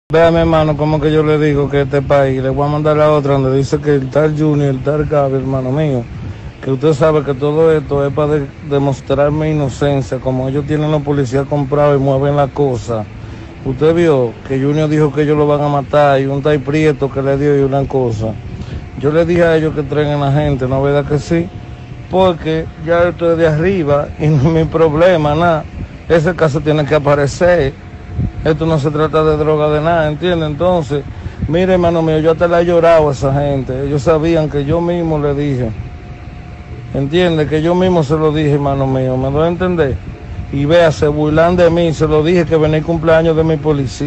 Vea, mi hermano, como que yo le digo que este país, le voy a mandar a otra donde dice que el tal Junior, el tal Gaby, hermano mío, que usted sabe que todo esto es para demostrar mi inocencia, como ellos tienen los policías comprados y mueven la cosa. Usted vio que Junior dijo que ellos lo van a matar y un tal Prieto que le dio y una cosa. Yo le dije a ellos que traigan a la gente, ¿no es verdad que sí? Porque ya esto es de arriba y no es mi problema, nada. Ese caso tiene que aparecer. Esto no se trata de droga de nada, ¿entiende? Entonces, mire, hermano mío, yo hasta le he llorado a esa gente. Ellos sabían que yo mismo le dije. ¿Entiende? Que yo mismo se lo dije, hermano mío. ¿Me doy a entender? Y vea, se burlan de mí. Se lo dije que venía el cumpleaños de mi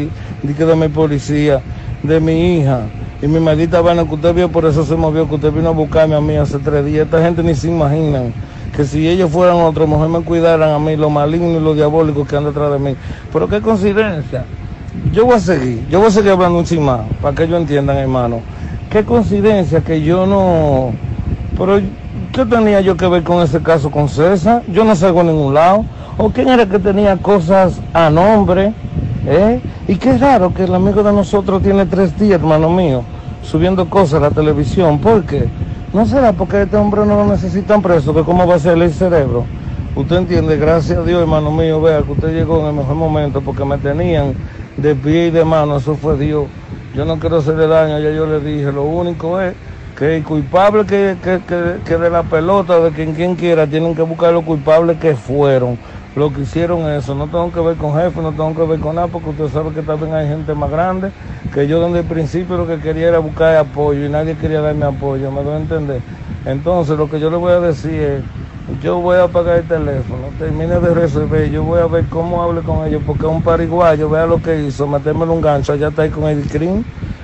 policía, de mi hija. Y mi maldita vaina que usted vio, por eso se movió, que usted vino a buscarme a mí hace 3 días. Esta gente ni se imaginan que si ellos fueran otros, mejor me cuidaran a mí, lo maligno y lo diabólico que anda detrás de mí. Pero qué coincidencia. Yo voy a seguir hablando un chin más, para que ellos entiendan, hermano. Qué coincidencia que yo no... Pero, ¿qué tenía yo que ver con ese caso con César? Yo no salgo a ningún lado. ¿O quién era que tenía cosas a nombre? Y qué raro que el amigo de nosotros tiene 3 días, hermano mío, subiendo cosas a la televisión. ¿Por qué? ¿No será porque este hombre no lo necesitan preso? ¿Que cómo va a ser el cerebro? Usted entiende, gracias a Dios, hermano mío, vea que usted llegó en el mejor momento, porque me tenían de pie y de mano, eso fue Dios. Yo no quiero hacerle daño, ya yo le dije, lo único es que el culpable que de la pelota, de quien quiera, tienen que buscar los culpables que fueron, los que hicieron eso. No tengo que ver con jefe, no tengo que ver con nada, porque usted sabe que también hay gente más grande, que yo desde el principio lo que quería era buscar apoyo y nadie quería darme apoyo, ¿me doy a entender? Entonces lo que yo le voy a decir es, yo voy a apagar el teléfono, termine de resolver, yo voy a ver cómo hable con ellos, porque es un pariguayo, vea lo que hizo, metérmelo un gancho, allá está ahí con Eddie Green,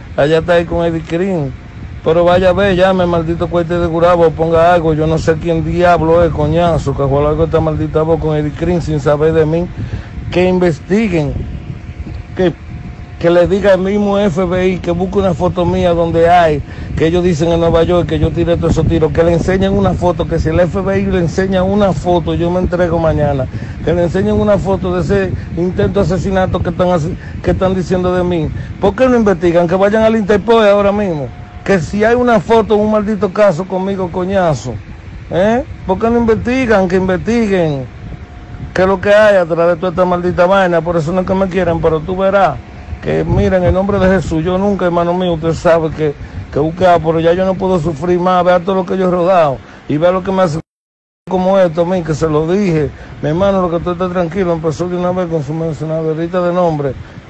pero vaya a ver, llame maldito cuete de Gurabo, ponga algo, yo no sé quién diablo es, coñazo, que jugó algo esta maldita voz con Eddie Green sin saber de mí, que investiguen, que le diga al mismo FBI que busque una foto mía donde hay, que ellos dicen en Nueva York que yo tiré todos esos tiros, que le enseñen una foto, que si el FBI le enseña una foto, yo me entrego mañana, que le enseñen una foto de ese intento de asesinato que están diciendo de mí. ¿Por qué no investigan? Que vayan al Interpol ahora mismo, que si hay una foto, un maldito caso conmigo, coñazo, ¿por qué no investigan? Que investiguen qué es lo que hay atrás de toda esta maldita vaina. Por eso no es que me quieran, pero tú verás que mira, en el nombre de Jesús, yo nunca, hermano mío, usted sabe que busca, pero ya yo no puedo sufrir más, vea todo lo que yo he rodado, y vea lo que me hace como esto a mí, que se lo dije, mi hermano, lo que tú estás tranquilo, empezó de una vez con su mencionaderita de nombre,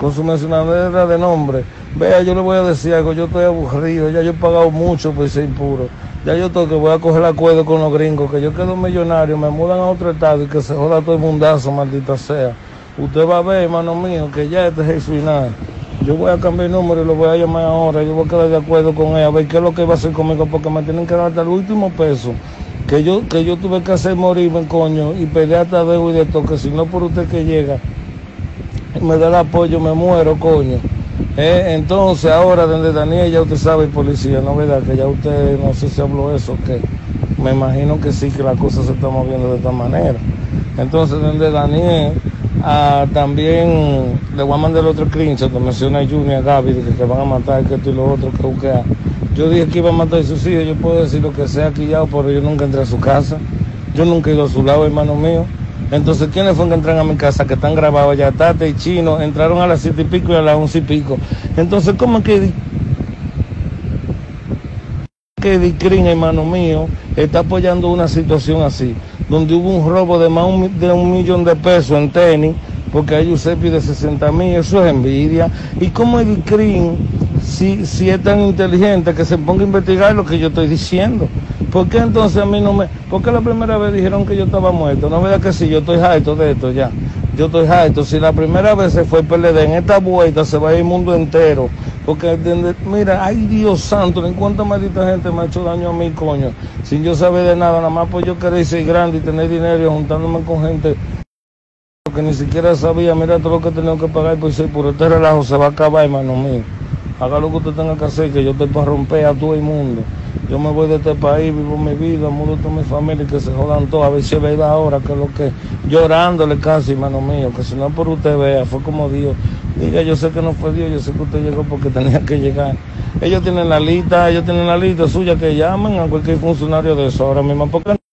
vea, yo le voy a decir algo, yo estoy aburrido, ya yo he pagado mucho por ser impuro, ya yo tengo que voy a coger el acuerdo con los gringos, que yo quedo millonario, me mudan a otro estado y que se joda todo el mundazo, maldita sea. Usted va a ver, hermano mío, que ya este es el final. Yo voy a cambiar el número y lo voy a llamar ahora. Yo voy a quedar de acuerdo con él, a ver qué es lo que va a hacer conmigo, porque me tienen que dar hasta el último peso. Que yo tuve que hacer morirme, coño, y pelear hasta deuda y de todo, que si no por usted que llega, me da el apoyo, me muero, coño. Entonces, ahora, desde Daniel, ya usted sabe, policía, ¿no es verdad? Que ya usted, no sé si habló eso, que me imagino que sí, que la cosa se está moviendo de esta manera. Entonces, desde Daniel... también le voy a mandar otro screenshot que menciona a Junior, a Gaby, que van a matar, que esto y lo otro, que yo dije que iba a matar a sus hijos, yo puedo decir lo que sea aquí ya, pero yo nunca entré a su casa, yo nunca he ido a su lado, hermano mío. Entonces, ¿quiénes fueron que entran a mi casa, que están grabados allá? Tate y Chino, entraron a las 7 y pico y a las 11 y pico. Entonces, ¿cómo es que Eddie Green, hermano mío, está apoyando una situación así, donde hubo un robo de más de $1 millón de pesos en tenis, porque hay Giuseppe de 60,000, eso es envidia? ¿Y cómo Eddie Green, si es tan inteligente, que se ponga a investigar lo que yo estoy diciendo? ¿Por qué entonces a mí no me...? ¿Por qué la primera vez dijeron que yo estaba muerto? No, verdad que sí, yo estoy harto de esto ya. Yo estoy harto. Si la primera vez se fue el PLD, en esta vuelta se va a ir el mundo entero. Porque, mira, ay Dios santo, en cuánta maldita gente me ha hecho daño a mí, coño. Sin yo saber de nada, nada más por yo querer ser grande y tener dinero y juntándome con gente que ni siquiera sabía, mira todo lo que tengo que pagar por ser puro. Este relajo se va a acabar, hermano mío. Haga lo que usted tenga que hacer, que yo estoy para romper a todo el mundo. Yo me voy de este país, vivo mi vida, mudo toda mi familia y que se jodan todos. A ver si es verdad ahora que lo que llorándole casi, hermano mío, que si no por usted vea, fue como Dios. Diga, yo sé que no fue Dios, yo sé que usted llegó porque tenía que llegar. Ellos tienen la lista suya, que llamen a cualquier funcionario de eso ahora mismo, porque